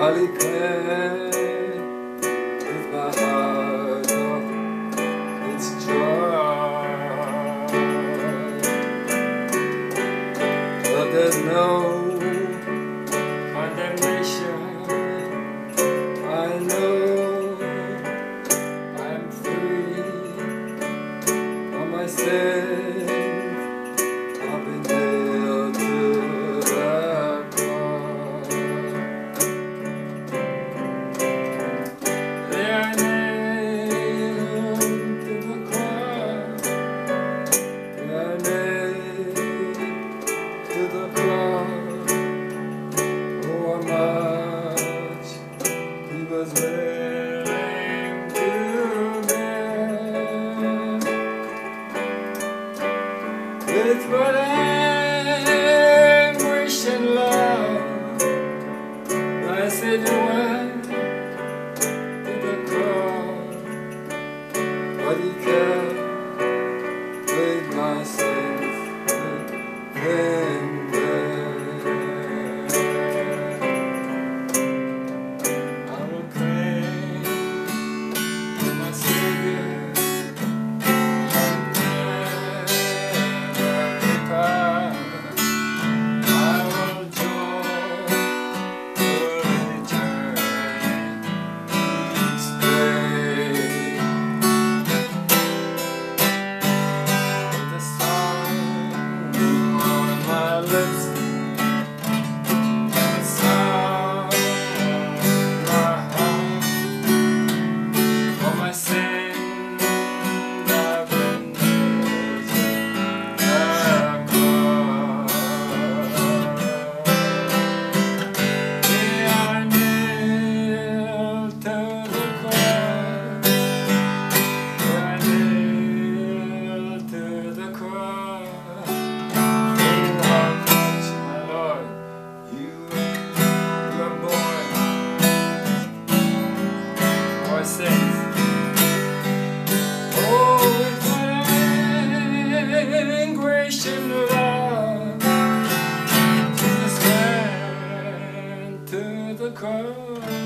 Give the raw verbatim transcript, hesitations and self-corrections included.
I declare with my heart of its joy, but there's no condemnation. I know I'm free from my sin. I've been nailed to the cross. They are nailed to the cross. They are nailed to the cross. Oh, how much He was willing to bear. With what anguish and love my Savior went to the cross, but He kept with my sins within there. I will claim to my Savior the cross.